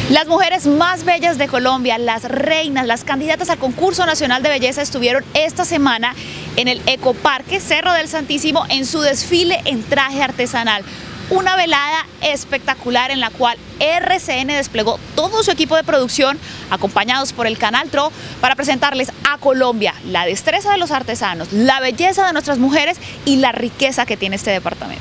Las mujeres más bellas de Colombia, las reinas, las candidatas al concurso nacional de belleza estuvieron esta semana en el Ecoparque Cerro del Santísimo en su desfile en traje artesanal. Una velada espectacular en la cual RCN desplegó todo su equipo de producción, acompañados por el Canal TRO, para presentarles a Colombia la destreza de los artesanos, la belleza de nuestras mujeres y la riqueza que tiene este departamento.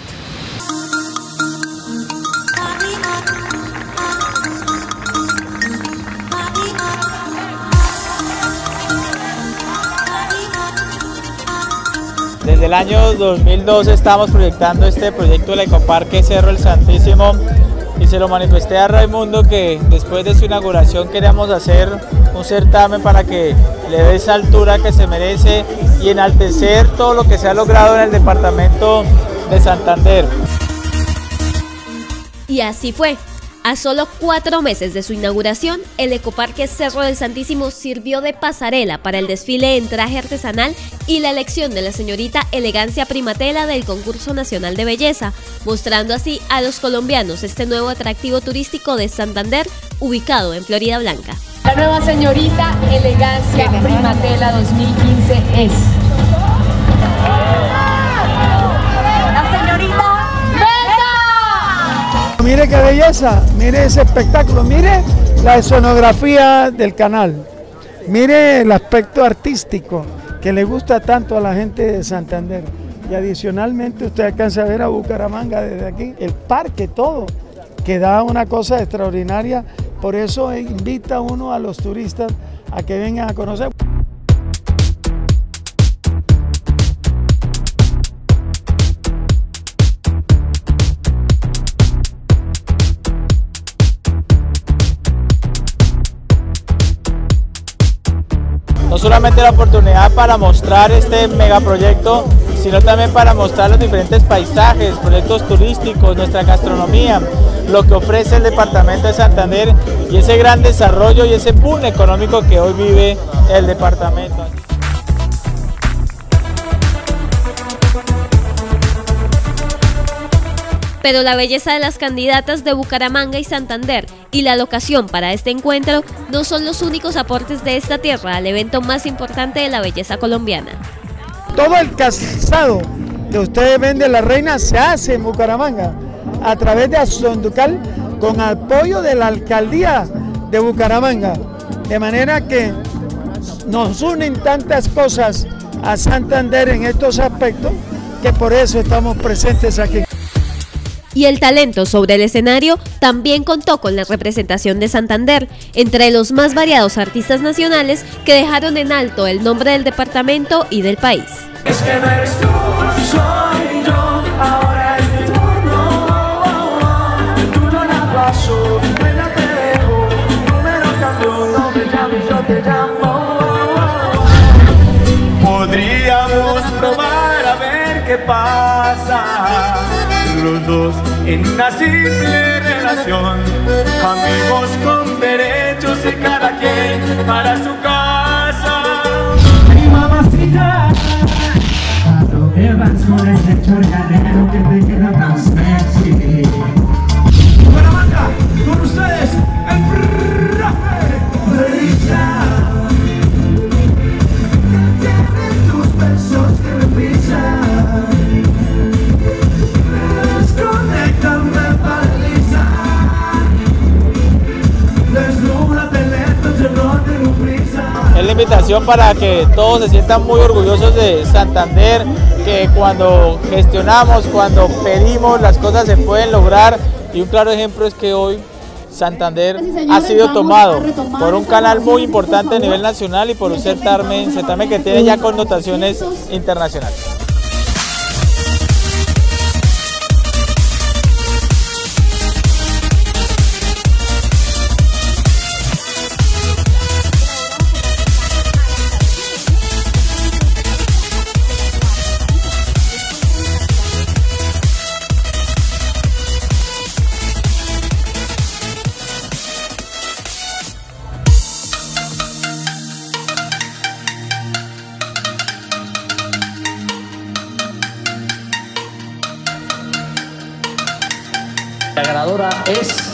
Desde el año 2012 estamos proyectando este proyecto del Ecoparque Cerro del Santísimo y se lo manifesté a Raimundo que después de su inauguración queríamos hacer un certamen para que le dé esa altura que se merece y enaltecer todo lo que se ha logrado en el departamento de Santander. Y así fue. A solo 4 meses de su inauguración, el Ecoparque Cerro del Santísimo sirvió de pasarela para el desfile en traje artesanal y la elección de la señorita Elegancia Primatela del Concurso Nacional de Belleza, mostrando así a los colombianos este nuevo atractivo turístico de Santander, ubicado en Florida Blanca. La nueva señorita Elegancia Primatela 2015 es... Mire qué belleza, mire ese espectáculo, mire la escenografía del canal, mire el aspecto artístico que le gusta tanto a la gente de Santander. Y adicionalmente usted alcanza a ver a Bucaramanga desde aquí, el parque, todo, que da una cosa extraordinaria, por eso invita uno a los turistas a que vengan a conocer. No solamente la oportunidad para mostrar este megaproyecto, sino también para mostrar los diferentes paisajes, proyectos turísticos, nuestra gastronomía, lo que ofrece el departamento de Santander y ese gran desarrollo y ese boom económico que hoy vive el departamento. Pero la belleza de las candidatas de Bucaramanga y Santander y la locación para este encuentro no son los únicos aportes de esta tierra al evento más importante de la belleza colombiana. Todo el calzado que ustedes ven de la reina se hace en Bucaramanga a través de Asonducal con apoyo de la alcaldía de Bucaramanga. De manera que nos unen tantas cosas a Santander en estos aspectos que por eso estamos presentes aquí. Y el talento sobre el escenario también contó con la representación de Santander, entre los más variados artistas nacionales que dejaron en alto el nombre del departamento y del país. Es que no eres tú, soy yo, ahora es mi turno la paso, venga te dejo, número cambio, no me llames, yo te llamo. Podríamos probar a ver qué pasa. Los dos en una simple relación, amigos con derechos y cada quien para su casa. Mi mamacita, ¿a dónde vas con ese chorganero que te queda tan sexy? Bucaramanga, con ustedes, el profe Brisa. Tienen tus besos que me pisan. Es la invitación para que todos se sientan muy orgullosos de Santander, que cuando gestionamos, cuando pedimos, las cosas se pueden lograr, y un claro ejemplo es que hoy Santander ha sido tomado por un canal muy importante a nivel nacional y por un certamen que tiene ya connotaciones internacionales. La ganadora es